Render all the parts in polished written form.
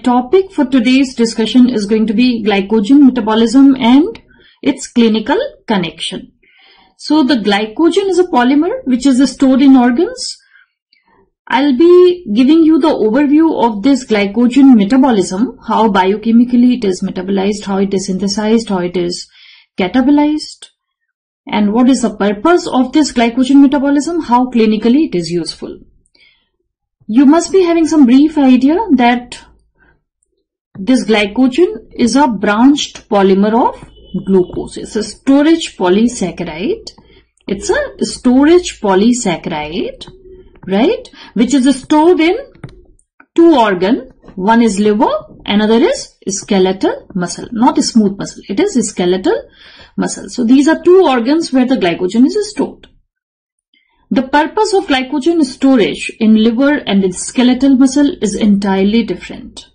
topic for today's discussion is going to be glycogen metabolism and its clinical connection. So the glycogen is a polymer which is stored in organs. I'll be giving you the overview of this glycogen metabolism, how biochemically it is metabolized, how it is synthesized, how it is catabolized, and what is the purpose of this glycogen metabolism, how clinically it is useful. You must be having some brief idea that this glycogen is a branched polymer of glucose. It's a storage polysaccharide. It's a storage polysaccharide, right? Which is stored in two organs. One is liver, another is skeletal muscle. Not smooth muscle, it is skeletal muscle. So these are two organs where the glycogen is stored. The purpose of glycogen storage in liver and in skeletal muscle is entirely different.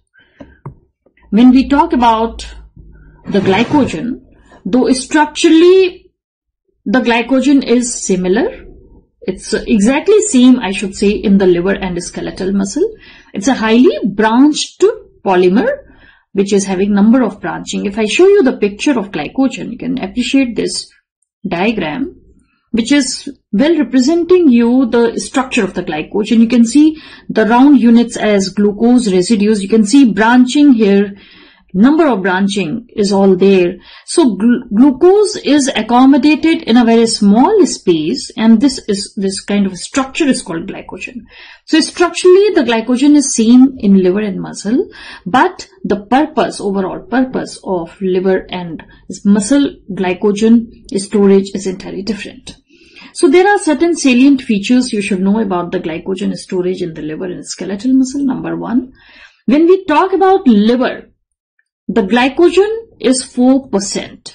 When we talk about the glycogen, though structurally the glycogen is similar, it's exactly same, I should say, in the liver and skeletal muscle. It's a highly branched polymer which is having number of branching. If I show you the picture of glycogen, you can appreciate this diagram, which is well representing you the structure of the glycogen. You can see the round units as glucose residues. You can see branching here. Number of branching is all there. So glucose is accommodated in a very small space, and this kind of structure is called glycogen. So structurally the glycogen is same in liver and muscle, but the purpose, overall purpose of liver and muscle glycogen storage is entirely different. So there are certain salient features you should know about the glycogen storage in the liver and skeletal muscle. Number one, when we talk about liver, the glycogen is 4%.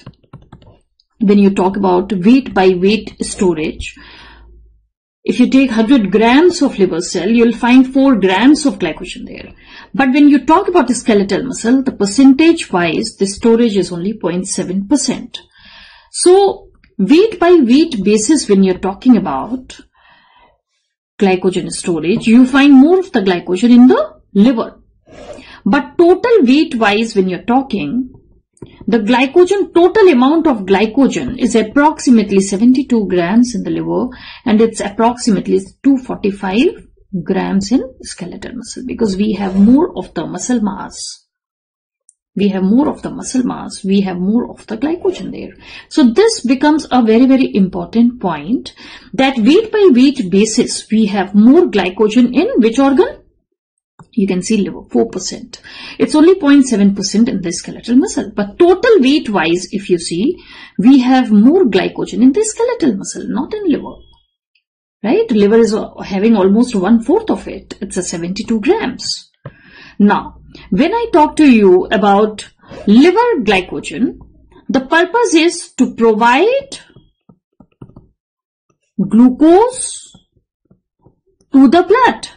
When you talk about weight by weight storage, if you take 100 grams of liver cell, you'll find 4 grams of glycogen there. But when you talk about the skeletal muscle, the percentage wise, the storage is only 0.7%. So weight by weight basis, when you're talking about glycogen storage, you find more of the glycogen in the liver. But total weight wise, when you're talking, the glycogen, total amount of glycogen is approximately 72 grams in the liver, and it's approximately 245 grams in skeletal muscle, because we have more of the muscle mass. We have more of the muscle mass. We have more of the glycogen there. So this becomes a very, very important point, that weight by weight basis, we have more glycogen in which organ? You can see liver, 4%. It's only 0.7% in the skeletal muscle. But total weight wise, if you see, we have more glycogen in the skeletal muscle, not in liver. Right? Liver is having almost 1/4 of it. It's a 72 grams. Now, when I talk to you about liver glycogen, the purpose is to provide glucose to the blood.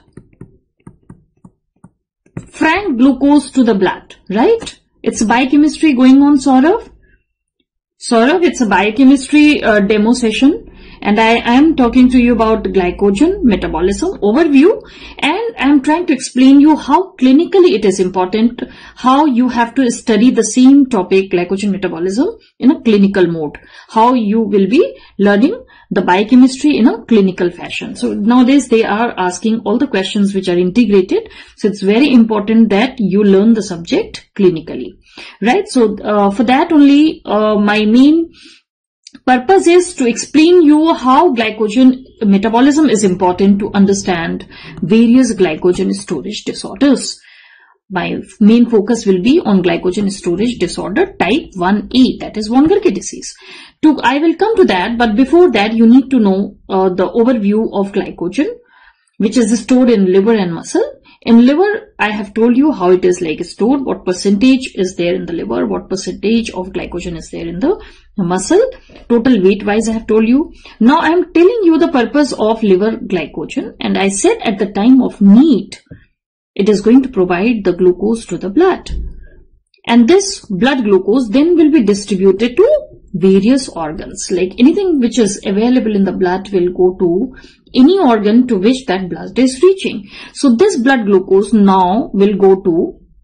Frank glucose to the blood, right? It's biochemistry going on, Saurav. Saurav, it's a biochemistry demo session, and I am talking to you about glycogen metabolism overview, and I am trying to explain you how clinically it is important, how you have to study the same topic, glycogen metabolism, in a clinical mode, how you will be learning the biochemistry in a clinical fashion. So nowadays they are asking all the questions which are integrated. So it's very important that you learn the subject clinically, right? So for that only my main purpose is to explain you how glycogen metabolism is important to understand various glycogen storage disorders. My main focus will be on glycogen storage disorder type 1A, that is von Willebrand disease. I will come to that, but before that you need to know the overview of glycogen, which is stored in liver and muscle. In liver, I have told you how it is like stored, what percentage is there in the liver, what percentage of glycogen is there in the muscle. Total weight wise I have told you. Now I am telling you the purpose of liver glycogen, and I said at the time of need, it is going to provide the glucose to the blood. And this blood glucose then will be distributed to various organs. Like anything which is available in the blood will go to any organ to which that blood is reaching. So this blood glucose now will go to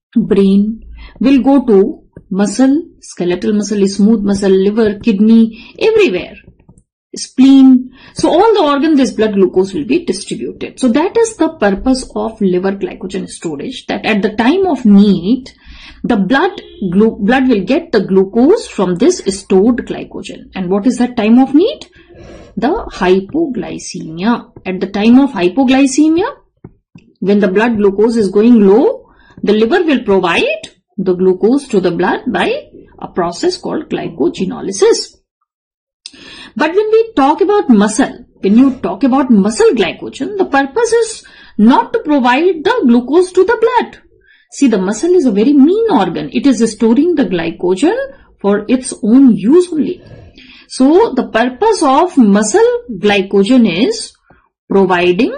brain, will go to muscle, skeletal muscle, smooth muscle, liver, kidney, everywhere, spleen. So all the organs, this blood glucose will be distributed. So that is the purpose of liver glycogen storage, that at the time of need, the blood will get the glucose from this stored glycogen. And what is that time of need? The hypoglycemia. At the time of hypoglycemia, when the blood glucose is going low, the liver will provide the glucose to the blood by a process called glycogenolysis. But when we talk about muscle, when you talk about muscle glycogen, the purpose is not to provide the glucose to the blood. See, the muscle is a very mean organ. It is storing the glycogen for its own use only. So the purpose of muscle glycogen is providing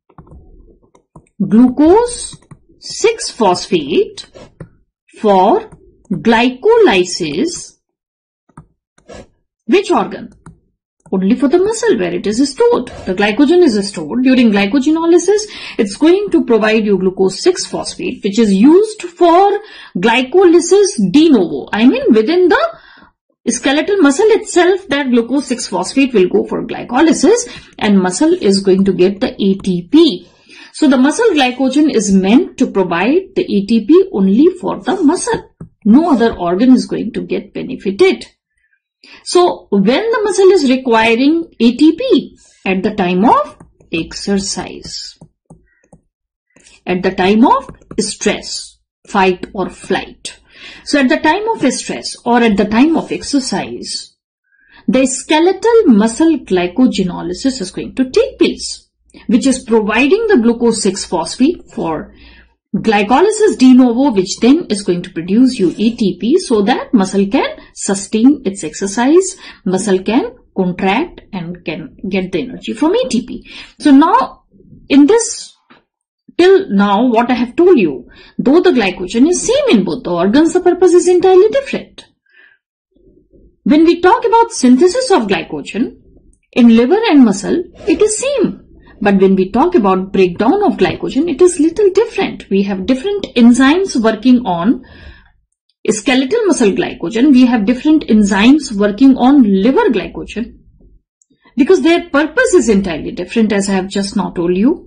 glucose 6-phosphate for glycolysis. Which organ? Only for the muscle where it is stored. The glycogen is stored. During glycogenolysis, it's going to provide you glucose 6-phosphate, which is used for glycolysis de novo. I mean, within the skeletal muscle itself, that glucose 6-phosphate will go for glycolysis, and muscle is going to get the ATP. So the muscle glycogen is meant to provide the ATP only for the muscle. No other organ is going to get benefited. So when the muscle is requiring ATP? At the time of exercise. At the time of stress, fight or flight. So at the time of stress or at the time of exercise, the skeletal muscle glycogenolysis is going to take place, which is providing the glucose 6-phosphate for glycolysis de novo, which then is going to produce you ATP so that muscle can sustain its exercise, muscle can contract and can get the energy from ATP. So now in this, till now what I have told you, though the glycogen is same in both the organs, the purpose is entirely different. When we talk about synthesis of glycogen in liver and muscle, it is same. But when we talk about breakdown of glycogen, it is little different. We have different enzymes working on skeletal muscle glycogen. We have different enzymes working on liver glycogen because their purpose is entirely different, as I have just now told you.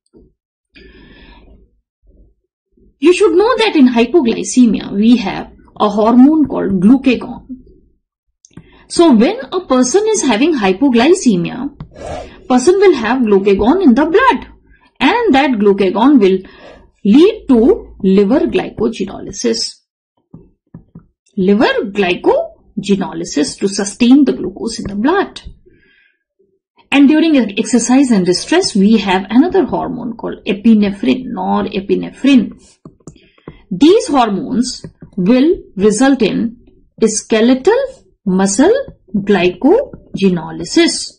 You should know that in hypoglycemia, we have a hormone called glucagon. So when a person is having hypoglycemia, person will have glucagon in the blood, and that glucagon will lead to liver glycogenolysis. Liver glycogenolysis to sustain the glucose in the blood. And during exercise and stress, we have another hormone called epinephrine, norepinephrine. These hormones will result in skeletal muscle glycogenolysis,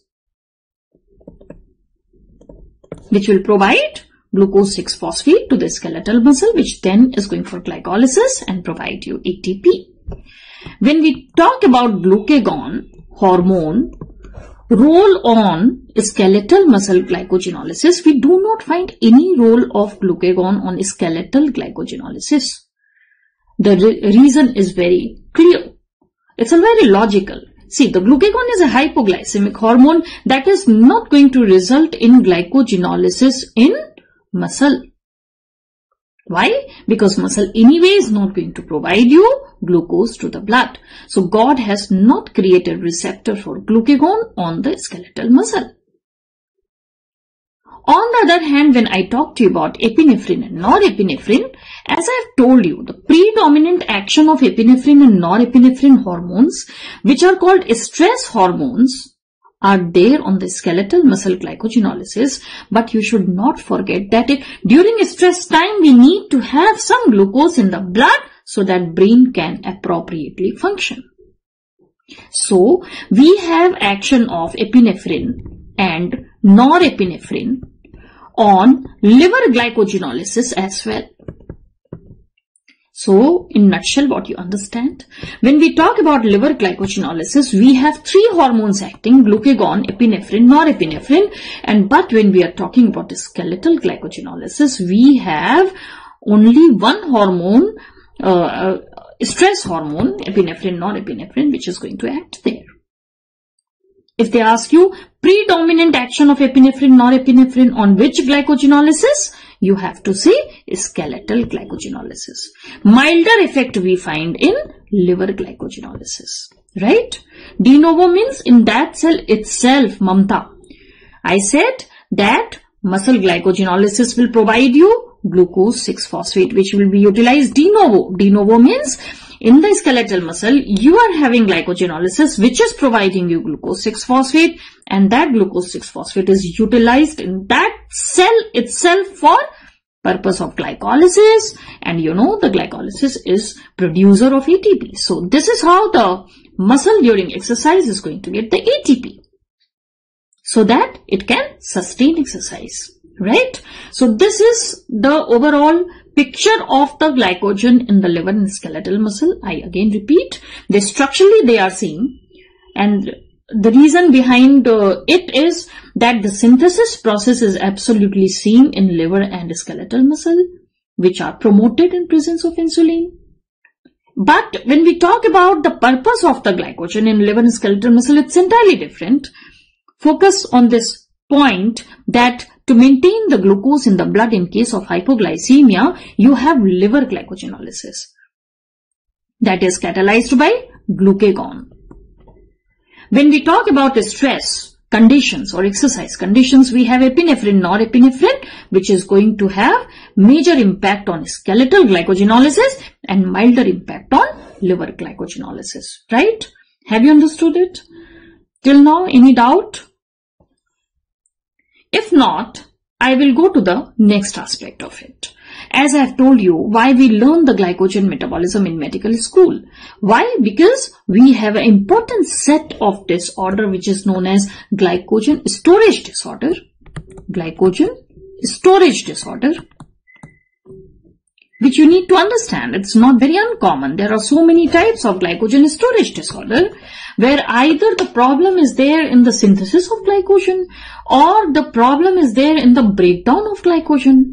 which will provide glucose 6-phosphate to the skeletal muscle, which then is going for glycolysis and provide you ATP. When we talk about glucagon hormone role on skeletal muscle glycogenolysis, we do not find any role of glucagon on skeletal glycogenolysis. The reason is very clear. It's a very logical. See, the glucagon is a hypoglycemic hormone that is not going to result in glycogenolysis in muscle. Why? Because muscle anyway is not going to provide you glucose to the blood. So God has not created receptor for glucagon on the skeletal muscle. On the other hand, when I talk to you about epinephrine and norepinephrine, as I have told you, the predominant action of epinephrine and norepinephrine hormones, which are called stress hormones, are there on the skeletal muscle glycogenolysis. But you should not forget that during stress time, we need to have some glucose in the blood so that brain can appropriately function. So we have action of epinephrine and norepinephrine on liver glycogenolysis as well. So in nutshell, what you understand, when we talk about liver glycogenolysis, we have three hormones acting: glucagon, epinephrine, norepinephrine. But when we are talking about skeletal glycogenolysis, we have only one hormone, stress hormone, epinephrine, norepinephrine, which is going to act there. If they ask you predominant action of epinephrine, norepinephrine on which glycogenolysis, you have to say skeletal glycogenolysis. Milder effect we find in liver glycogenolysis, right? De novo means in that cell itself, Mamta. I said that muscle glycogenolysis will provide you glucose 6-phosphate, which will be utilized de novo. De novo means in the skeletal muscle, you are having glycogenolysis, which is providing you glucose 6-phosphate, and that glucose 6-phosphate is utilized in that cell itself for purpose of glycolysis, and you know the glycolysis is producer of ATP. So this is how the muscle during exercise is going to get the ATP, so that it can sustain exercise, right? So this is the overall picture of the glycogen in the liver and skeletal muscle. I again repeat, structurally they are same, and the reason behind it is that the synthesis process is absolutely same in liver and skeletal muscle, which are promoted in presence of insulin. But when we talk about the purpose of the glycogen in liver and skeletal muscle, it's entirely different. Focus on this point that to maintain the glucose in the blood in case of hypoglycemia, you have liver glycogenolysis that is catalyzed by glucagon. When we talk about stress conditions or exercise conditions, we have epinephrine, norepinephrine, which is going to have major impact on skeletal glycogenolysis and milder impact on liver glycogenolysis, right? Have you understood it? Till now, any doubt? If not, I will go to the next aspect of it. As I have told you, why we learn the glycogen metabolism in medical school. Why? Because we have an important set of disorder which is known as glycogen storage disorder. Glycogen storage disorder, which you need to understand. It's not very uncommon. There are so many types of glycogen storage disorder where either the problem is there in the synthesis of glycogen or the problem is there in the breakdown of glycogen.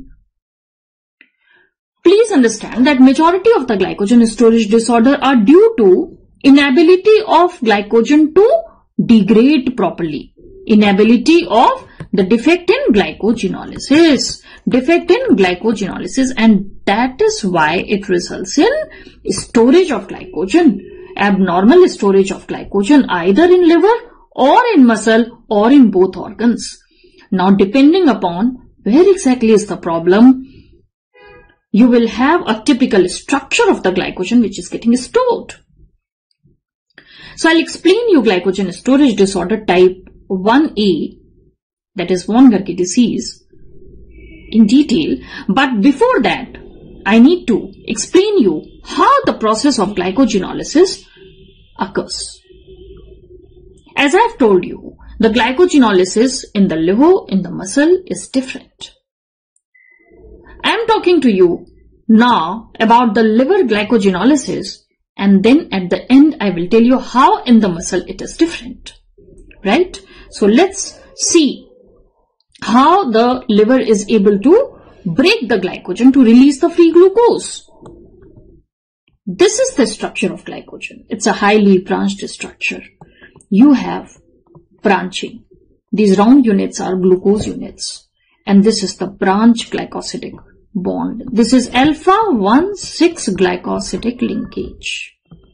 Please understand that majority of the glycogen storage disorder are due to inability of glycogen to degrade properly. Inability of the defect in glycogenolysis. Defect in glycogenolysis, and that is why it results in storage of glycogen. Abnormal storage of glycogen either in liver or in muscle or in both organs. Now depending upon where exactly is the problem, you will have a typical structure of the glycogen which is getting stored. So I'll explain you glycogen storage disorder type 1A, that is von Gerke disease, in detail. But before that, I need to explain you how the process of glycogenolysis occurs. As I have told you, the glycogenolysis in the liver, in the muscle is different. I am talking to you now about the liver glycogenolysis, and then at the end I will tell you how in the muscle it is different, right? So let's see how the liver is able to break the glycogen to release the free glucose. This is the structure of glycogen. It's a highly branched structure. You have branching. These round units are glucose units, and this is the branch glycosidic bond. This is alpha-1,6 glycosidic linkage,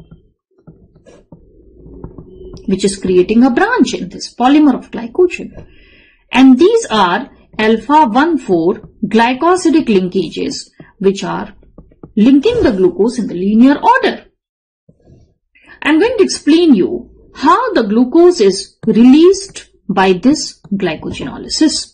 which is creating a branch in this polymer of glycogen. And these are alpha-1,4 glycosidic linkages, which are linking the glucose in the linear order. I'm going to explain you how the glucose is released by this glycogenolysis.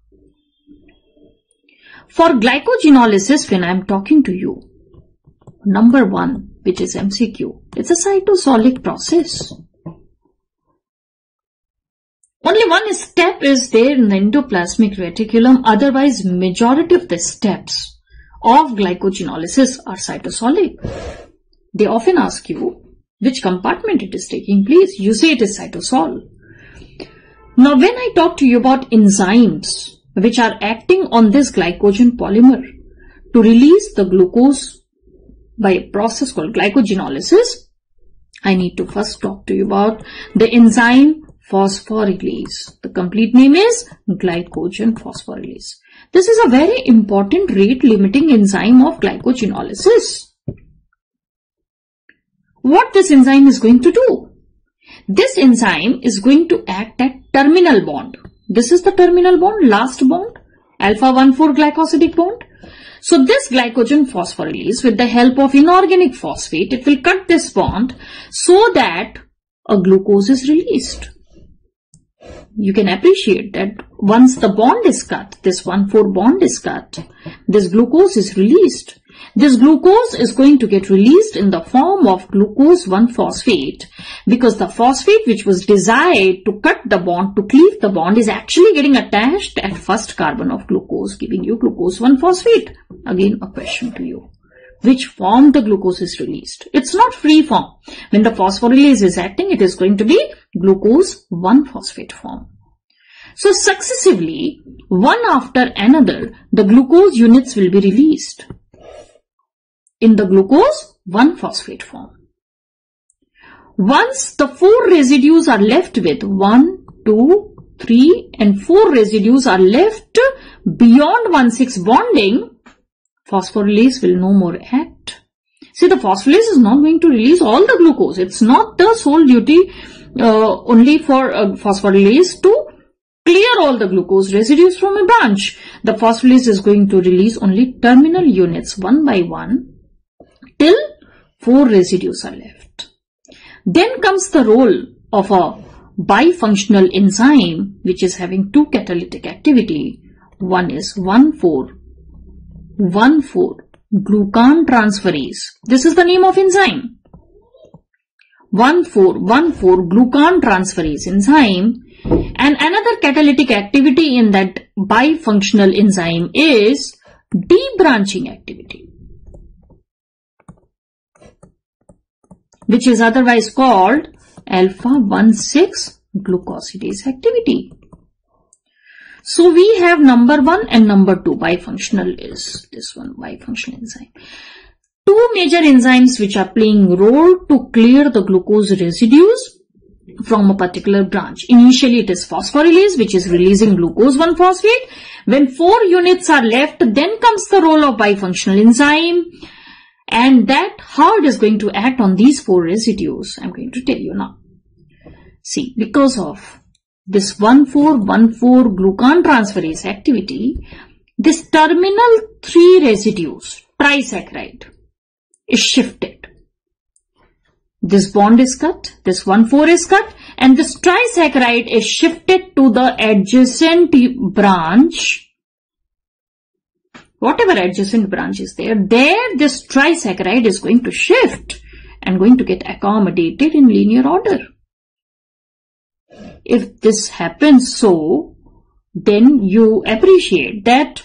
For glycogenolysis, when I'm talking to you, number 1, which is MCQ, it's a cytosolic process. Only one step is there in the endoplasmic reticulum. Otherwise, majority of the steps of glycogenolysis are cytosolic. They often ask you which compartment it is taking place. You say it is cytosol. Now, when I talk to you about enzymes which are acting on this glycogen polymer to release the glucose by a process called glycogenolysis, I need to first talk to you about the enzyme phosphorylase. The complete name is glycogen phosphorylase. This is a very important rate-limiting enzyme of glycogenolysis. What this enzyme is going to do? This enzyme is going to act at terminal bond. This is the terminal bond, last bond, alpha-1,4 glycosidic bond. So this glycogen phosphorylase, with the help of inorganic phosphate, it will cut this bond so that a glucose is released. You can appreciate that once the bond is cut, this 1,4 bond is cut, this glucose is released. This glucose is going to get released in the form of glucose 1-phosphate, because the phosphate which was desired to cut the bond, to cleave the bond, is actually getting attached at first carbon of glucose, giving you glucose 1-phosphate. Again, a question to you. Which form the glucose is released? It's not free form. When the phosphorylase is acting, it is going to be glucose 1-phosphate form. So successively, one after another, the glucose units will be released in the glucose 1-phosphate form. Once the 4 residues are left with 1, 2, 3 and 4 residues are left beyond 1,6 bonding, phosphorylase will no more act. See, the phosphorylase is not going to release all the glucose. It's not the sole duty only for phosphorylase to clear all the glucose residues from a branch. The phosphorylase is going to release only terminal units one by one till 4 residues are left. Then comes the role of a bifunctional enzyme which is having 2 catalytic activity. One is 1,4-glucan transferase. This is the name of enzyme. 1,4-glucan transferase enzyme. And another catalytic activity in that bifunctional enzyme is debranching activity, which is otherwise called alpha-1,6 glucosidase activity. So we have number 1 and number 2. Bifunctional is this one, bifunctional enzyme. 2 major enzymes which are playing role to clear the glucose residues from a particular branch. Initially it is phosphorylase, which is releasing glucose 1-phosphate. When 4 units are left, then comes the role of bifunctional enzyme. And that how it is going to act on these 4 residues, I'm going to tell you now. See, because of this 1,4-glucan transferase activity, this terminal 3 residues, trisaccharide, is shifted. This bond is cut, this 1,4 is cut, and this trisaccharide is shifted to the adjacent branch. Whatever adjacent branch is there, this trisaccharide is going to shift and going to get accommodated in linear order. If this happens so, then you appreciate that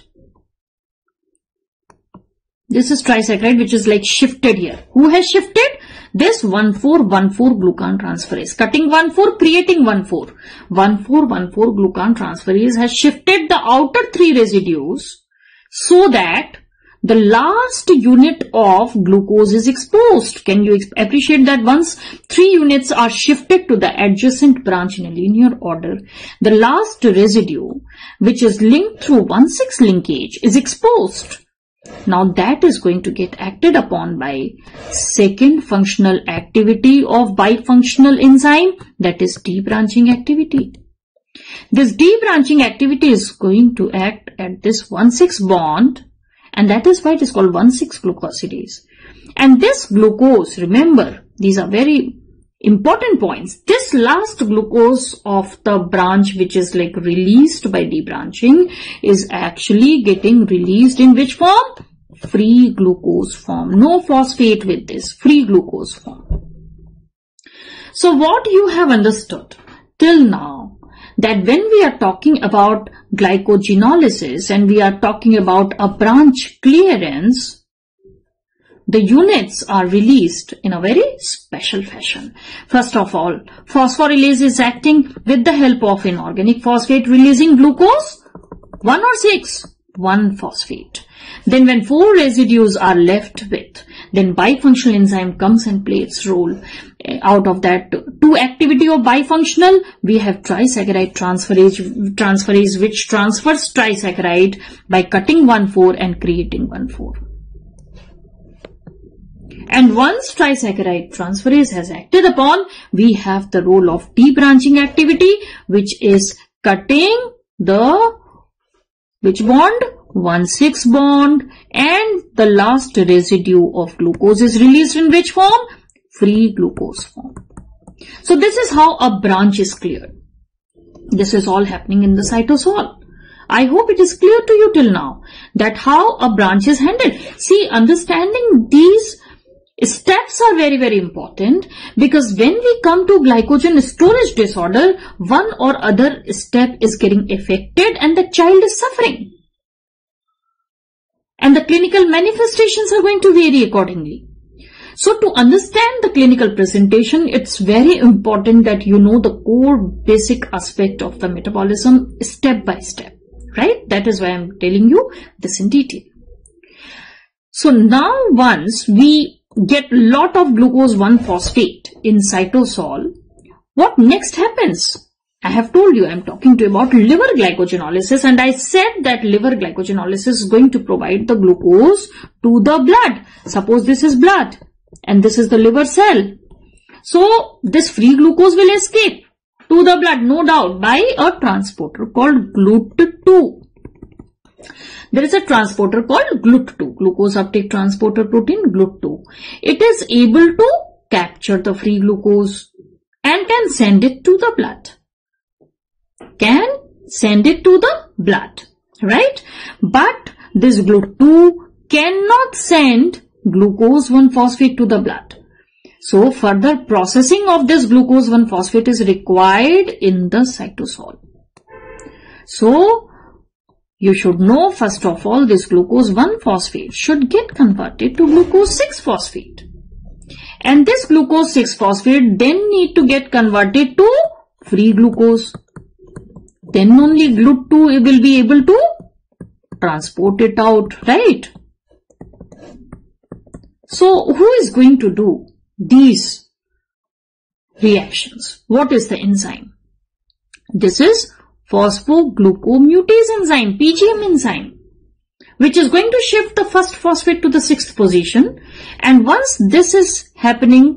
this is trisaccharide which is like shifted here. Who has shifted? This 1,4-1,4-glucan transferase. Cutting 1,4, creating 1,4. 1,4-1,4-glucan transferase has shifted the outer 3 residues so that the last unit of glucose is exposed. Can you appreciate that once 3 units are shifted to the adjacent branch in a linear order, the last residue, which is linked through 1,6 linkage, is exposed. Now that is going to get acted upon by second functional activity of bifunctional enzyme, that is debranching activity. This debranching activity is going to act at this 1,6 bond, and that is why it is called 1,6 glucosidase. And this glucose, remember, these are very important points. This last glucose of the branch which is like released by debranching is actually getting released in which form? Free glucose form. No phosphate with this, free glucose form. So what you have understood till now, that when we are talking about glycogenolysis and we are talking about a branch clearance, the units are released in a very special fashion. First of all, phosphorylase is acting with the help of inorganic phosphate, releasing glucose 1 or 6. 1-phosphate. Then when 4 residues are left with, then bifunctional enzyme comes and plays its role. Out of that 2 activity of bifunctional, we have trisaccharide transferase which transfers trisaccharide by cutting 1,4 and creating 1,4. And once trisaccharide transferase has acted upon, we have the role of debranching activity, which is cutting the which bond? 1,6 bond, and the last residue of glucose is released in which form? Free glucose form. So this is how a branch is cleared. This is all happening in the cytosol. I hope it is clear to you till now that how a branch is handled. See, understanding these steps are very, very important, because when we come to glycogen storage disorder, one or other step is getting affected and the child is suffering. And the clinical manifestations are going to vary accordingly. So to understand the clinical presentation, it's very important that you know the core basic aspect of the metabolism step by step, right? That is why I'm telling you this in detail. So now once we get lot of glucose 1-phosphate in cytosol, what next happens? I have told you, I'm talking to you about liver glycogenolysis, and I said that liver glycogenolysis is going to provide the glucose to the blood. Suppose this is blood and this is the liver cell. So this free glucose will escape to the blood, no doubt, by a transporter called GLUT2. There is a transporter called GLUT2, glucose uptake transporter protein GLUT2. It is able to capture the free glucose and can send it to the blood. Right? But this GLUT2 cannot send glucose 1-phosphate to the blood. So further processing of this glucose 1-phosphate is required in the cytosol. So you should know, first of all, this glucose 1-phosphate should get converted to glucose 6-phosphate. And this glucose 6-phosphate then need to get converted to free glucose. Then only GLUT2 will be able to transport it out, right? So who is going to do these reactions? What is the enzyme? This is phosphoglucomutase enzyme, PGM enzyme, which is going to shift the first phosphate to the 6th position. And once this is happening,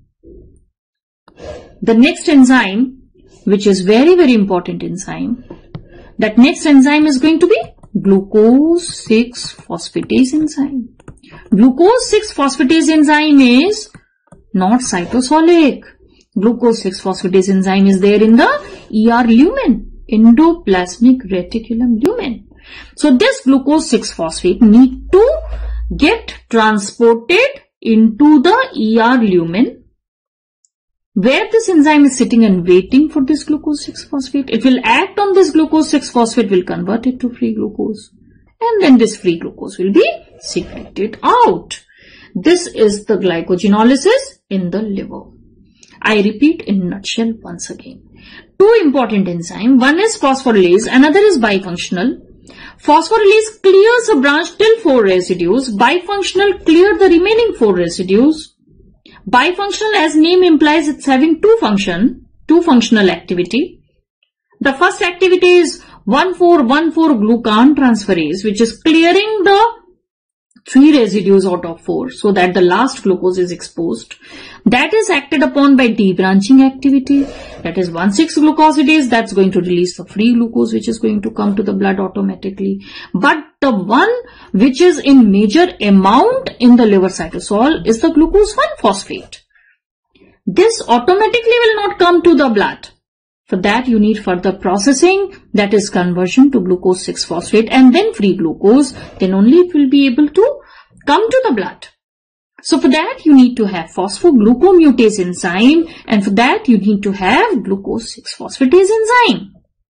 the next enzyme, which is very, very important enzyme, that next enzyme is going to be glucose 6-phosphatase enzyme. Glucose 6-phosphatase enzyme is not cytosolic. Glucose 6-phosphatase enzyme is there in the ER lumen, endoplasmic reticulum lumen. So this glucose 6-phosphate need to get transported into the ER lumen, where this enzyme is sitting and waiting for this glucose 6-phosphate. It will act on this glucose 6-phosphate, will convert it to free glucose, and then this free glucose will be secreted out. This is the glycogenolysis in the liver. I repeat in a nutshell once again. 2 important enzymes, one is phosphorylase, another is bifunctional. Phosphorylase clears a branch till 4 residues, bifunctional clear the remaining 4 residues. Bifunctional, as name implies, it's having two functional activity. The first activity is 1,4,1,4 glucan transferase, which is clearing the 3 residues out of 4 so that the last glucose is exposed. That is acted upon by debranching activity. That is 1,6-glucosidase, that's going to release the free glucose which is going to come to the blood automatically. But the one which is in major amount in the liver cytosol is the glucose 1-phosphate. This automatically will not come to the blood. For that you need further processing, that is conversion to glucose 6-phosphate and then free glucose, then only it will be able to come to the blood. So for that you need to have phosphoglucomutase enzyme, and for that you need to have glucose 6-phosphatase enzyme.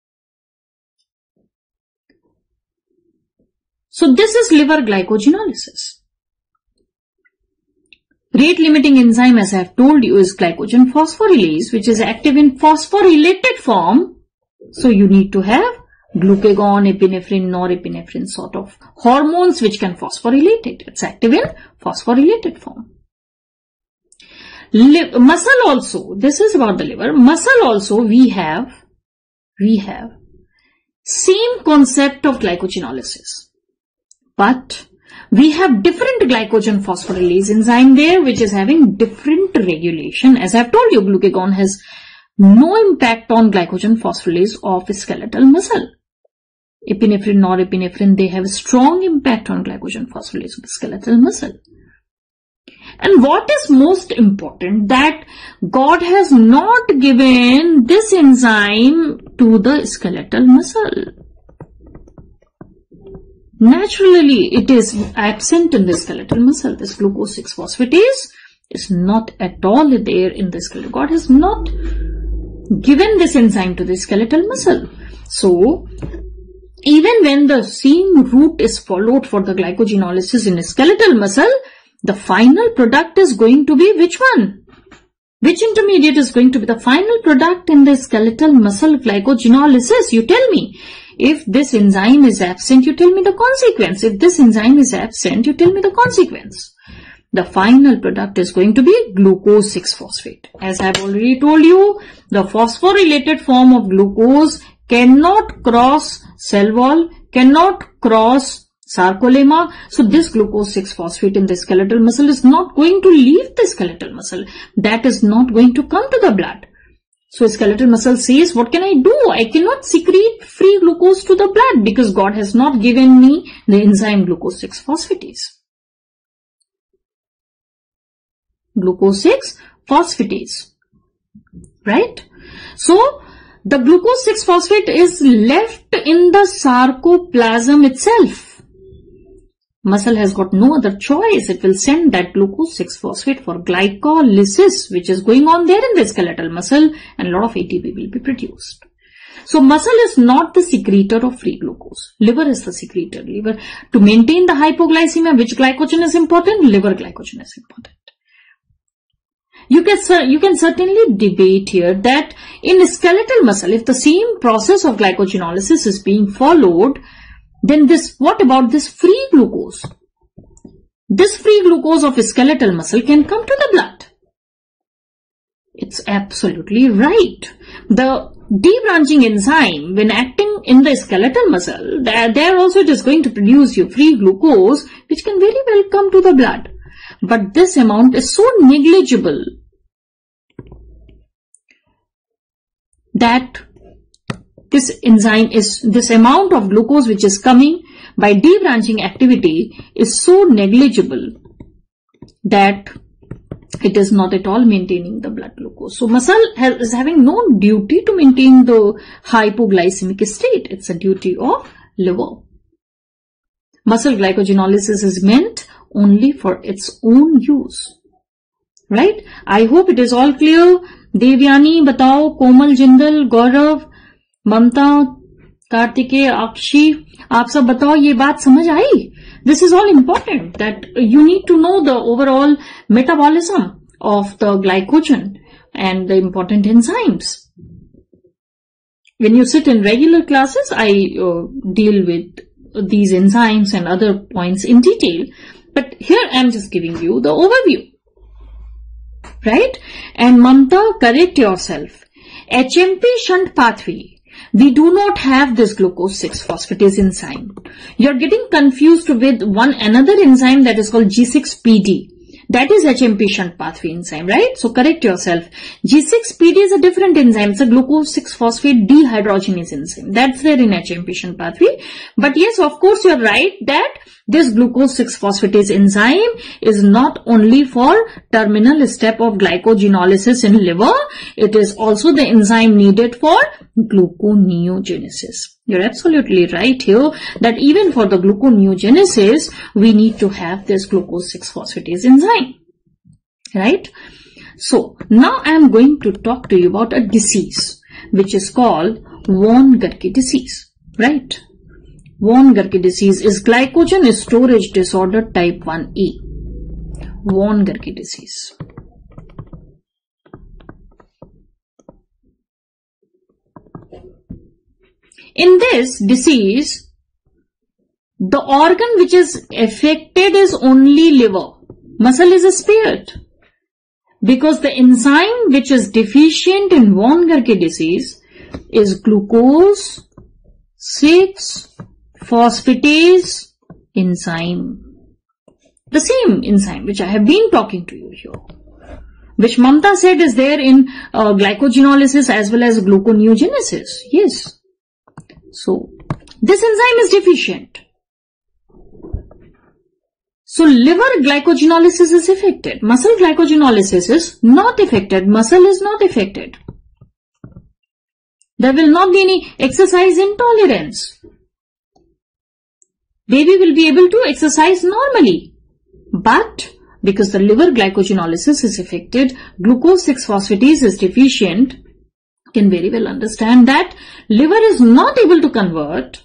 So this is liver glycogenolysis. Rate limiting enzyme, as I have told you, is glycogen phosphorylase, which is active in phosphorylated form. So you need to have glucagon, epinephrine, norepinephrine sort of hormones which can phosphorylate it. It's active in phosphorylated form. Muscle also, this is about the liver. Muscle also we have same concept of glycogenolysis, but we have different glycogen phosphorylase enzyme there which is having different regulation. As I've told you, glucagon has no impact on glycogen phosphorylase of skeletal muscle. Epinephrine, norepinephrine, they have a strong impact on glycogen phosphorylase of skeletal muscle. And what is most important, that God has not given this enzyme to the skeletal muscle. Naturally, it is absent in the skeletal muscle. This glucose 6-phosphatase is not at all there in the skeletal. God has not given this enzyme to the skeletal muscle. So, even when the same route is followed for the glycogenolysis in a skeletal muscle, the final product is going to be which one? Which intermediate is going to be the final product in the skeletal muscle glycogenolysis? You tell me. If this enzyme is absent, you tell me the consequence. If this enzyme is absent, you tell me the consequence. The final product is going to be glucose 6-phosphate. As I have already told you, the phosphorylated form of glucose cannot cross cell wall, cannot cross sarcolemma. So this glucose 6-phosphate in the skeletal muscle is not going to leave the skeletal muscle. That is not going to come to the blood. So skeletal muscle says, what can I do? I cannot secrete free glucose to the blood because God has not given me the enzyme glucose 6-phosphatase. Glucose 6-phosphatase. Right? So the glucose 6-phosphate is left in the sarcoplasm itself. Muscle has got no other choice. It will send that glucose 6-phosphate for glycolysis, which is going on there in the skeletal muscle, and a lot of ATP will be produced. So muscle is not the secretor of free glucose. Liver is the secretor. Liver, to maintain the hypoglycemia, which glycogen is important? Liver glycogen is important. You can certainly debate here that in skeletal muscle, if the same process of glycogenolysis is being followed, then what about this free glucose? This free glucose of skeletal muscle can come to the blood. It's absolutely right. The debranching enzyme, when acting in the skeletal muscle, there also it is going to produce you free glucose, which can very well come to the blood. But this amount is so negligible that this amount of glucose which is coming by debranching activity is so negligible that it is not at all maintaining the blood glucose. So muscle is having no duty to maintain the hypoglycemic state. It's a duty of liver. Muscle glycogenolysis is meant only for its own use. Right? I hope it is all clear. Devyani, Batao, Komal, Jindal, Gaurav, ममता, कार्तिकेय, अक्षी, आप सब बताओ ये बात समझ आई? This is all important, that you need to know the overall metabolism of the glycogen and the important enzymes. When you sit in regular classes, I deal with these enzymes and other points in detail. But here I am just giving you the overview. Right? And Mamta, correct yourself. HMP shunt pathway. We do not have this glucose 6-phosphatase enzyme. You're getting confused with another enzyme that is called G6PD. That is HMP shunt pathway enzyme, right? So correct yourself. G6PD is a different enzyme. It's a glucose 6-phosphate dehydrogenase enzyme. That's there in HMP shunt pathway. But yes, of course, you're right that this glucose 6-phosphatase enzyme is not only for terminal step of glycogenolysis in liver. It is also the enzyme needed for gluconeogenesis. You're absolutely right here that even for the gluconeogenesis, we need to have this glucose 6-phosphatase enzyme. Right? So, now I am going to talk to you about a disease which is called Vaughan-Gerke disease. Right? Vaughan-Gerke disease is glycogen storage disorder type 1A. Vaughan-Gerke disease. In this disease, the organ which is affected is only liver. Muscle is spared. Because the enzyme which is deficient in von Gerke disease is glucose 6-phosphatase enzyme. The same enzyme which I have been talking to you here, which Mamta said is there in glycogenolysis as well as gluconeogenesis. Yes. So, this enzyme is deficient. So, liver glycogenolysis is affected. Muscle glycogenolysis is not affected. Muscle is not affected. There will not be any exercise intolerance. Baby will be able to exercise normally. But because the liver glycogenolysis is affected, glucose 6-phosphatase is deficient, you can very well understand that liver is not able to convert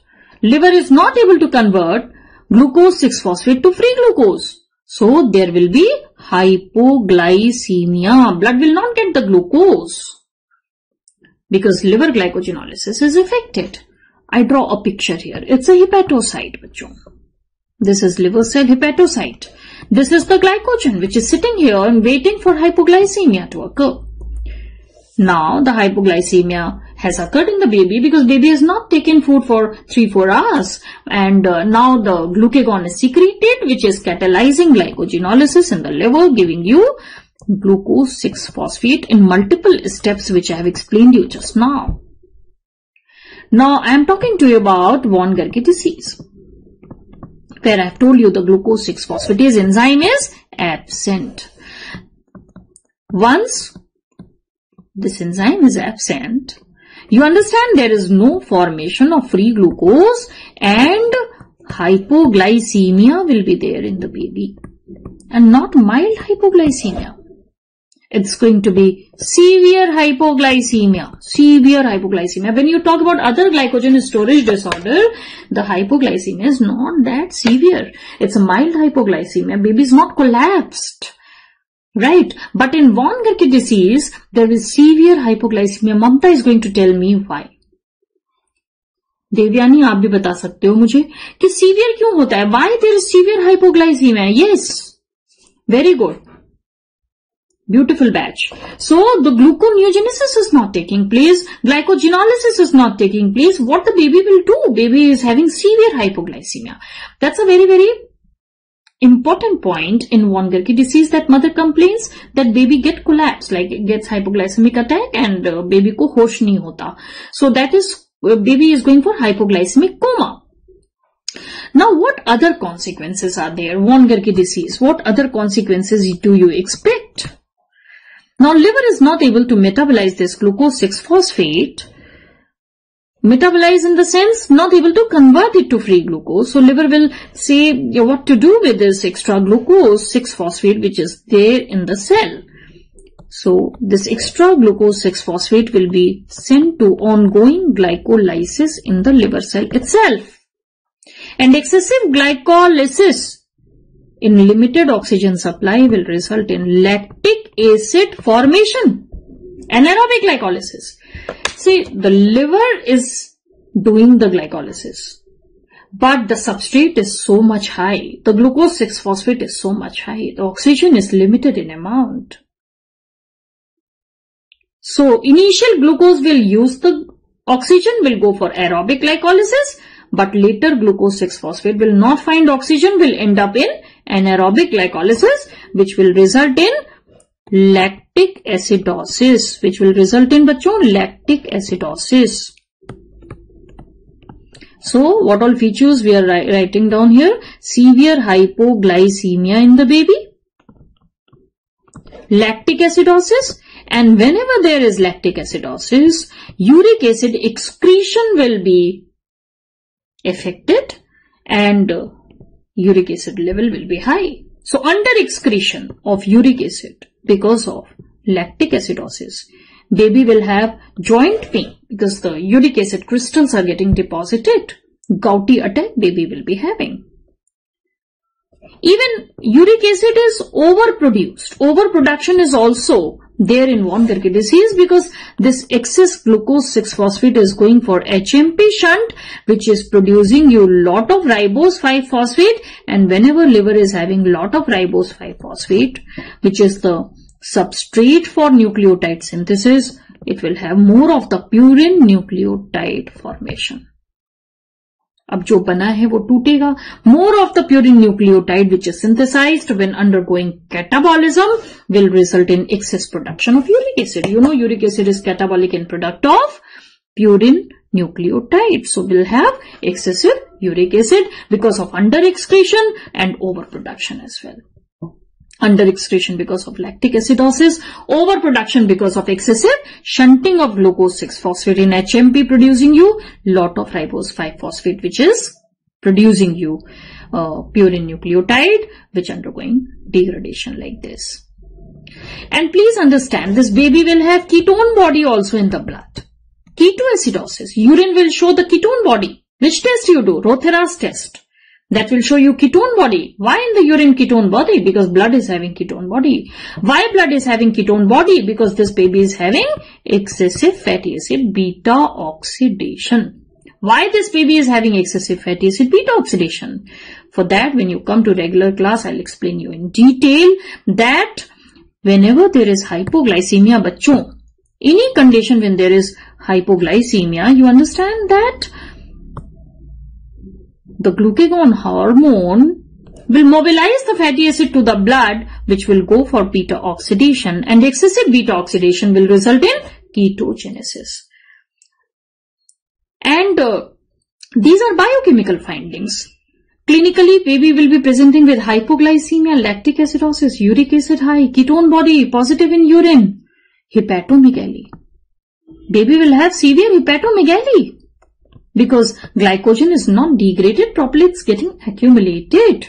glucose 6-phosphate to free glucose. So there will be hypoglycemia. Blood will not get the glucose because liver glycogenolysis is affected. I draw a picture here. It's a hepatocyte, bachon. This is liver cell hepatocyte. This is the glycogen which is sitting here and waiting for hypoglycemia to occur. Now the hypoglycemia has occurred in the baby because baby has not taken food for 3-4 hours, and now the glucagon is secreted which is catalyzing glycogenolysis in the liver, giving you glucose 6-phosphate in multiple steps which I have explained you just now. Now I am talking to you about von Gerke disease, where I have told you the glucose 6-phosphatase enzyme is absent. Once this enzyme is absent, you understand there is no formation of free glucose and hypoglycemia will be there in the baby, and not mild hypoglycemia. It's going to be severe hypoglycemia. Severe hypoglycemia. When you talk about other glycogen storage disorder, the hypoglycemia is not that severe. It's a mild hypoglycemia. Baby is not collapsed. Right? But in von Gerke disease, there is severe hypoglycemia. Mamta is going to tell me why. Devyani आप भी बता सकते हो मुझे कि severe क्यों होता है? Why there is severe hypoglycemia? Yes. Very good. Beautiful batch. So, the gluconeogenesis is not taking place. Glycogenolysis is not taking place. What the baby will do? Baby is having severe hypoglycemia. That's a very, very important point in von Gerke disease, that mother complains that baby get collapsed, like it gets hypoglycemic attack and baby ko hosh nahi hota. So, that is, baby is going for hypoglycemic coma. Now, what other consequences are there? Von Gerke disease. What other consequences do you expect? Now, liver is not able to metabolize this glucose 6-phosphate. Metabolize in the sense, not able to convert it to free glucose. So, liver will say what to do with this extra glucose 6-phosphate which is there in the cell. So, this extra glucose 6-phosphate will be sent to ongoing glycolysis in the liver cell itself. And excessive glycolysis in limited oxygen supply will result in lactic acid formation. Anaerobic glycolysis. See, the liver is doing the glycolysis, but the substrate is so much high. The glucose 6-phosphate is so much high. The oxygen is limited in amount. So, initial glucose will use the oxygen, will go for aerobic glycolysis, but later glucose 6-phosphate will not find oxygen, will end up in anaerobic glycolysis, which will result in lactic acidosis, lactic acidosis. So, what all features we are writing down here? Severe hypoglycemia in the baby, lactic acidosis, and whenever there is lactic acidosis, uric acid excretion will be affected and uric acid level will be high. So, under excretion of uric acid because of lactic acidosis, baby will have joint pain because the uric acid crystals are getting deposited. Gouty attack baby will be having. Even uric acid is overproduced. Overproduction is also there in Von-Gerke disease, because this excess glucose 6-phosphate is going for HMP shunt, which is producing you lot of ribose 5-phosphate, and whenever liver is having lot of ribose 5-phosphate, which is the substrate for nucleotide synthesis, it will have more of the purine nucleotide formation. अब जो बना है वो टूटेगा. More of the purine nucleotide which is synthesized when undergoing catabolism will result in excess production of uric acid. You know uric acid is catabolic end product of purine nucleotide. So we'll have excessive uric acid because of under excretion and overproduction as well. Under excretion because of lactic acidosis, overproduction because of excessive shunting of glucose 6-phosphate in HMP, producing you lot of ribose 5-phosphate, which is producing you purine nucleotide, which undergoing degradation like this. And please understand, this baby will have ketone body also in the blood. Ketoacidosis, urine will show the ketone body. Which test you do? Rotheras test. That will show you ketone body. Why in the urine ketone body? Because blood is having ketone body. Why blood is having ketone body? Because this baby is having excessive fatty acid beta oxidation. Why this baby is having excessive fatty acid beta oxidation? For that, when you come to regular class, I'll explain you in detail that whenever there is hypoglycemia, bachcho, any condition when there is hypoglycemia, you understand that the glucagon hormone will mobilize the fatty acid to the blood, which will go for beta oxidation, and excessive beta oxidation will result in ketogenesis. And these are biochemical findings. Clinically, baby will be presenting with hypoglycemia, lactic acidosis, uric acid high, ketone body, positive in urine, hepatomegaly. Baby will have severe hepatomegaly. Because glycogen is not degraded properly, it's getting accumulated.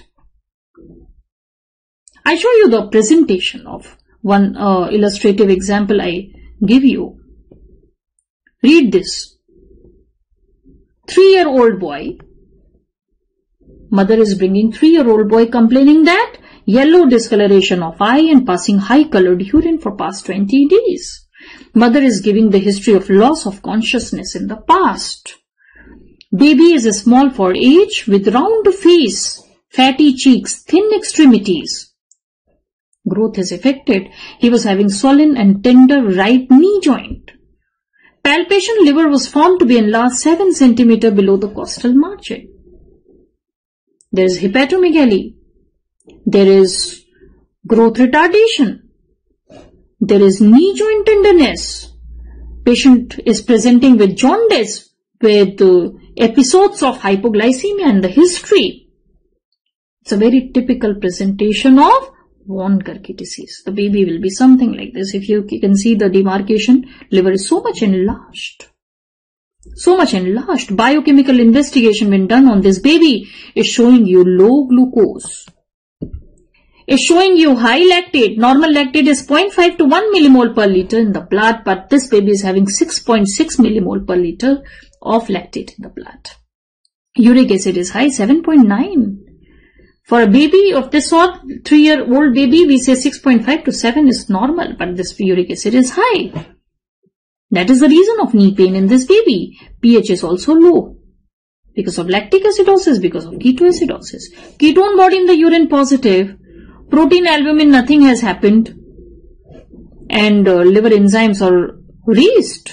I show you the presentation of one illustrative example I give you. Read this. 3-year-old boy. Mother is bringing 3-year-old boy complaining that yellow discoloration of eye and passing high colored urine for past 20 days. Mother is giving the history of loss of consciousness in the past. Baby is small for age with round face, fatty cheeks, thin extremities. Growth is affected. He was having swollen and tender right knee joint. Palpation liver was found to be enlarged 7 cm below the costal margin. There is hepatomegaly. There is growth retardation. There is knee joint tenderness. Patient is presenting with jaundice, with episodes of hypoglycemia in the history. It's a very typical presentation of Von-Gerke disease. The baby will be something like this. If you can see the demarcation, liver is so much enlarged. So much enlarged. Biochemical investigation when done on this baby is showing you low glucose. Is showing you high lactate. Normal lactate is 0.5 to 1 millimole per liter in the blood, but this baby is having 6.6 millimole per liter of lactate in the blood. Uric acid is high, 7.9. For a baby of this sort, 3-year-old baby, we say 6.5 to 7 is normal, but this uric acid is high. That is the reason of knee pain in this baby. pH is also low because of lactic acidosis, because of ketoacidosis. Ketone body in the urine positive. Protein albumin, nothing has happened. And liver enzymes are raised.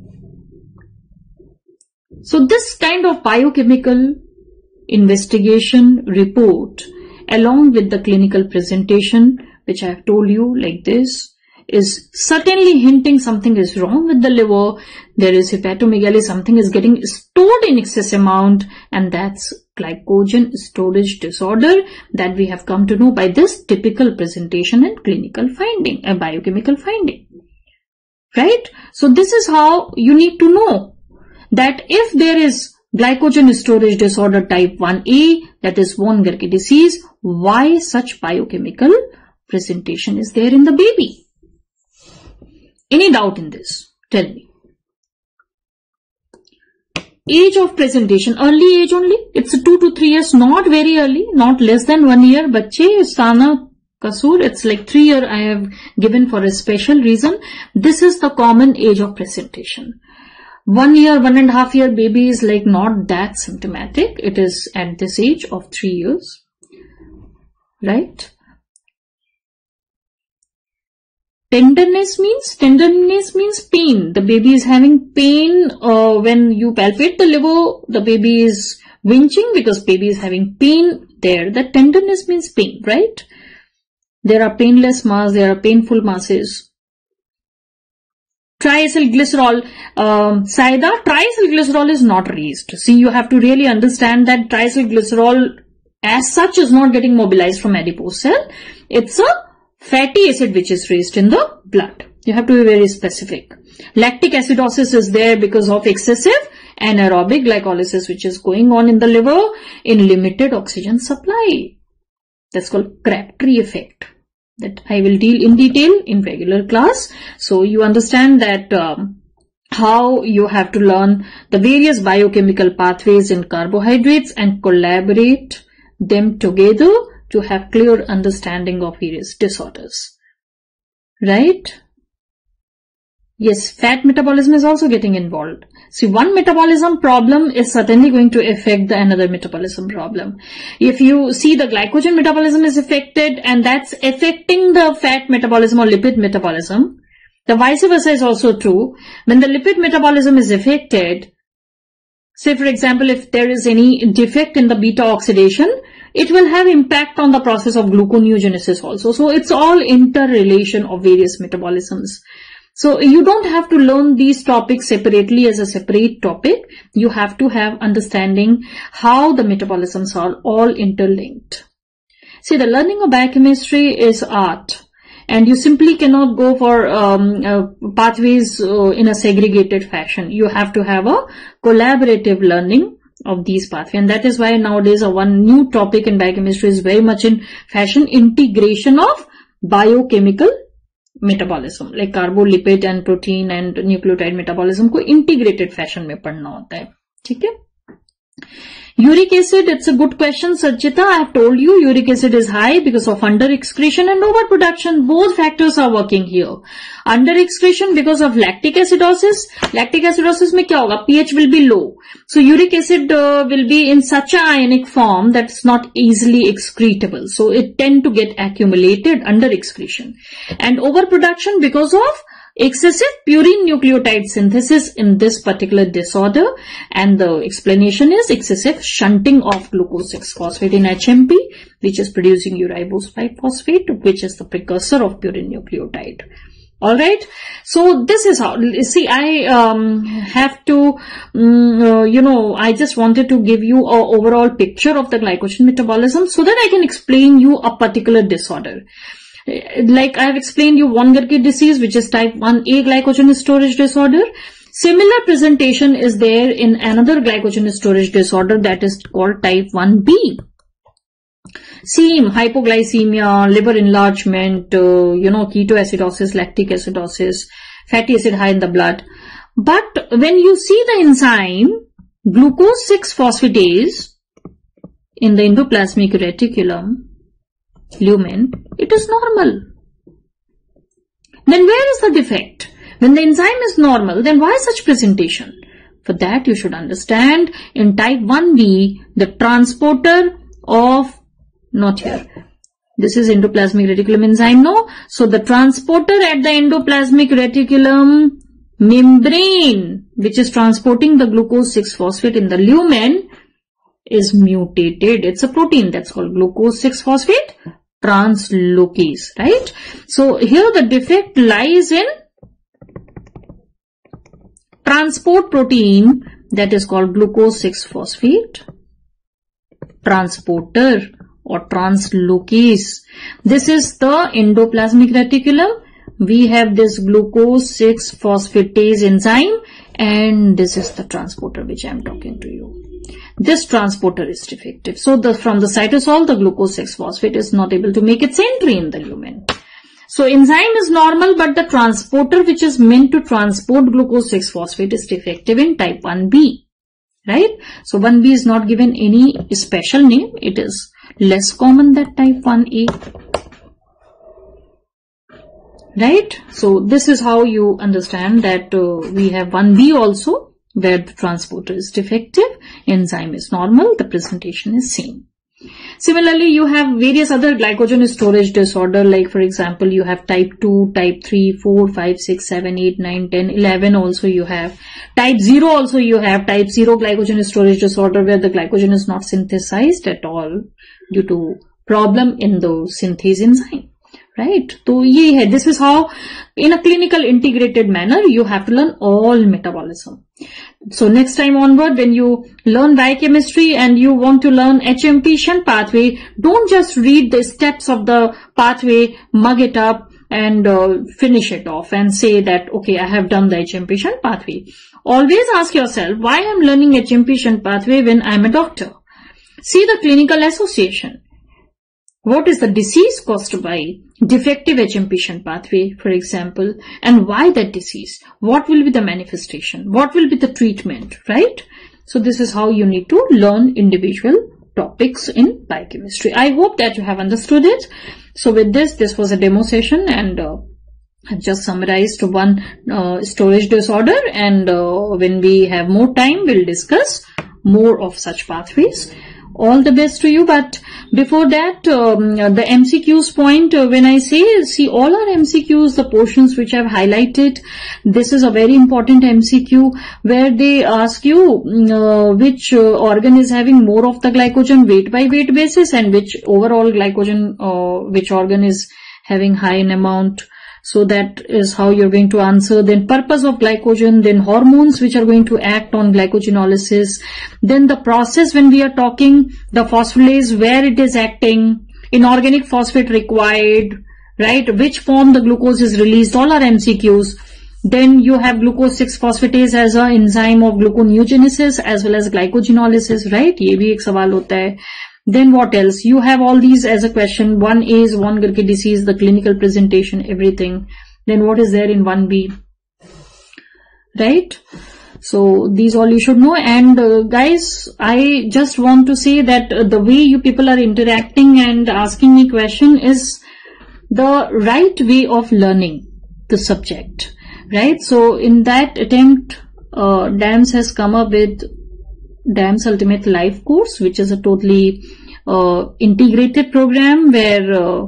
So this kind of biochemical investigation report along with the clinical presentation, which I have told you like this, is certainly hinting something is wrong with the liver. There is hepatomegaly, something is getting stored in excess amount, and that's glycogen storage disorder that we have come to know by this typical presentation and clinical finding, a biochemical finding. Right? So this is how you need to know that if there is glycogen storage disorder type 1A, that is Von-Gerke disease, why such biochemical presentation is there in the baby? Any doubt in this? Tell me. Age of presentation, early age only. It's 2 to 3 years, not very early, not less than 1 year. बच्चे स्थाना Kasur, it's like 3 years I have given for a special reason. This is the common age of presentation. 1 year, 1.5 year baby is like not that symptomatic. It is at this age of 3 years, right? Tenderness means pain. The baby is having pain when you palpate the liver. The baby is winching because baby is having pain there. That tenderness means pain, right? There are painless mass, there are painful masses. Triacylglycerol, Saida, triacylglycerol is not raised. See, you have to really understand that triacylglycerol as such is not getting mobilized from adipose cell. It's a fatty acid which is raised in the blood. You have to be very specific. Lactic acidosis is there because of excessive anaerobic glycolysis which is going on in the liver in limited oxygen supply. That's called Crabtree effect, that I will deal in detail in regular class. So you understand that how you have to learn the various biochemical pathways in carbohydrates and collaborate them together to have clear understanding of various disorders, right? Yes, fat metabolism is also getting involved. See, one metabolism problem is certainly going to affect the another metabolism problem. If you see the glycogen metabolism is affected and that's affecting the fat metabolism or lipid metabolism, the vice versa is also true. When the lipid metabolism is affected, say for example, if there is any defect in the beta oxidation, it will have impact on the process of gluconeogenesis also. So it's all interrelation of various metabolisms. So you don't have to learn these topics separately as a separate topic. You have to have understanding how the metabolisms are all interlinked. See, the learning of biochemistry is art, and you simply cannot go for pathways in a segregated fashion. You have to have a collaborative learning of these pathways, and that is why nowadays one new topic in biochemistry is very much in fashion: integration of biochemical metabolism, like carbo, lipid and protein and nucleotide metabolism को integrated fashion में पढ़ना होता है. ठीक है. Uric acid, it's a good question, Sajjita. I have told you uric acid is high because of under excretion and overproduction. Both factors are working here. Under excretion because of lactic acidosis. Lactic acidosis में क्या होगा? pH will be low. So uric acid will be in such a ionic form that's not easily excretable. So it tend to get accumulated under excretion. And overproduction because of excessive purine nucleotide synthesis in this particular disorder, and the explanation is excessive shunting of glucose 6-phosphate in HMP, which is producing uribose 5-phosphate, which is the precursor of purine nucleotide. Alright, so this is how, see, I have to, I just wanted to give you an overall picture of the glycogen metabolism so that I can explain you a particular disorder. Like I have explained you von Gerke disease, which is type 1A glycogen storage disorder. Similar presentation is there in another glycogen storage disorder that is called type 1B. Same hypoglycemia, liver enlargement, ketoacidosis, lactic acidosis, fatty acid high in the blood. But when you see the enzyme glucose 6-phosphatase in the endoplasmic reticulum, lumen, it is normal. Then where is the defect? When the enzyme is normal, then why such presentation? For that you should understand in type 1B, the transporter of, not here, this is endoplasmic reticulum enzyme, no? So the transporter at the endoplasmic reticulum membrane, which is transporting the glucose 6-phosphate in the lumen, is mutated. It's a protein that's called glucose 6-phosphate translocase, right? So here the defect lies in transport protein that is called glucose 6-phosphate transporter or translocase. This is the endoplasmic reticulum. We have this glucose 6-phosphatase enzyme, and this is the transporter which I am talking to you. This transporter is defective. So from the cytosol, the glucose 6-phosphate is not able to make its entry in the lumen. So enzyme is normal, but the transporter which is meant to transport glucose 6-phosphate is defective in type 1B. Right? So 1B is not given any special name. It is less common than type 1A. right? So this is how you understand that we have 1B also, where the transporter is defective, enzyme is normal, the presentation is same. Similarly, you have various other glycogen storage disorder, like for example, you have type 2, type 3, 4, 5, 6, 7, 8, 9, 10, 11 also you have. Type 0 also you have, type 0 glycogen storage disorder, where the glycogen is not synthesized at all due to problem in the synthase enzyme. Right? So this is how in a clinical integrated manner you have to learn all metabolism. So next time onward, when you learn biochemistry and you want to learn HMP shunt pathway, don't just read the steps of the pathway, mug it up and finish it off and say that, okay, I have done the HMP shunt pathway. Always ask yourself, why I'm learning HMP shunt pathway when I'm a doctor? See the clinical association. What is the disease caused by defective HMP shunt pathway, for example, and why that disease? What will be the manifestation? What will be the treatment, right? So this is how you need to learn individual topics in biochemistry. I hope that you have understood it. So with this was a demo session, and I've just summarized one storage disorder, and when we have more time, we'll discuss more of such pathways. All the best to you. But before that, the MCQs point, when I say, see all our MCQs, the portions which I've highlighted, this is a very important MCQ where they ask you which organ is having more of the glycogen weight by weight basis, and which overall glycogen, which organ is having high in amount. So that is how you're going to answer. Then purpose of glycogen, then hormones which are going to act on glycogenolysis, then the process when we are talking, the phosphorylase, where it is acting, inorganic phosphate required, right, which form the glucose is released, all are MCQs. Then you have glucose 6-phosphatase as an enzyme of gluconeogenesis as well as glycogenolysis, right? ये भी एक सवाल होता है. Then what else? You have all these as a question. 1A is 1 करके disease, the clinical presentation, everything. Then what is there in 1B? Right? So these all you should know. And guys, I just want to say that the way you people are interacting and asking me question is the right way of learning the subject. Right? So in that attempt, DAMS has come up with DAMS Ultimate Life course, which is a totally integrated program where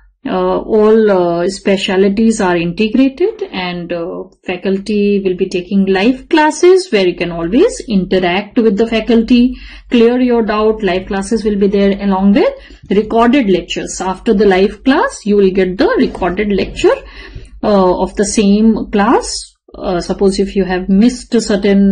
all specialities are integrated, and faculty will be taking live classes where you can always interact with the faculty, clear your doubt. Live classes will be there along with recorded lectures. After the live class, you will get the recorded lecture of the same class. Suppose if you have missed certain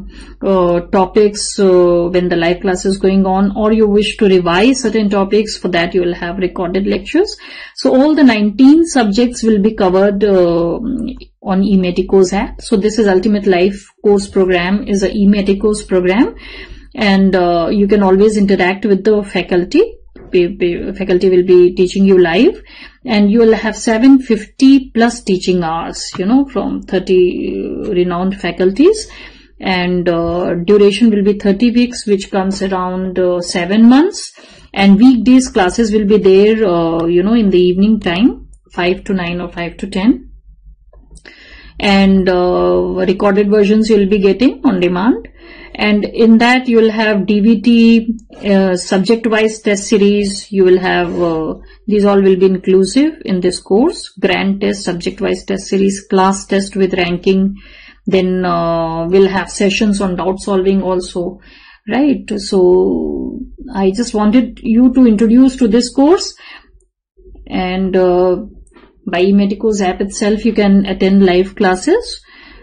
topics when the live class is going on, or you wish to revise certain topics, for that you will have recorded lectures. So all the 19 subjects will be covered on eMedicos app. So this is Ultimate Life course program, is a eMedicos program, and you can always interact with the faculty. Faculty will be teaching you live, and you will have 750 plus teaching hours, from 30 renowned faculties, and duration will be 30 weeks, which comes around 7 months, and weekdays classes will be there, in the evening time, 5 to 9 or 5 to 10, and recorded versions you will be getting on demand. And in that you will have DVT, subject-wise test series. You will have, these all will be inclusive in this course. Grand test, subject-wise test series, class test with ranking. Then we'll have sessions on doubt solving also, right? So I just wanted you to introduce to this course. And by eMedicos app itself, you can attend live classes.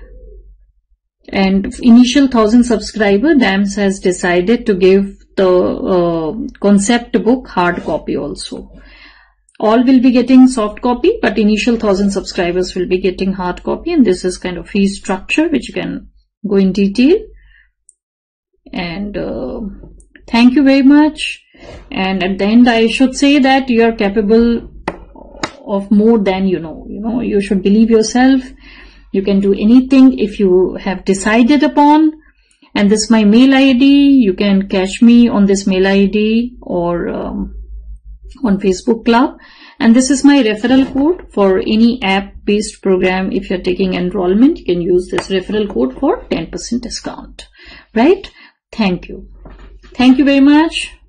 And initial 1,000 subscriber, DAMS has decided to give the concept book hard copy also. All will be getting soft copy, but initial 1,000 subscribers will be getting hard copy, and this is kind of fee structure which you can go in detail. And thank you very much. And at the end, I should say that you are capable of more than you know. You should believe yourself. You can do anything if you have decided upon. And this is my mail ID. You can catch me on this mail ID or on Facebook Club. And this is my referral code for any app-based program. If you're taking enrollment, you can use this referral code for 10% discount, right? Thank you. Thank you very much.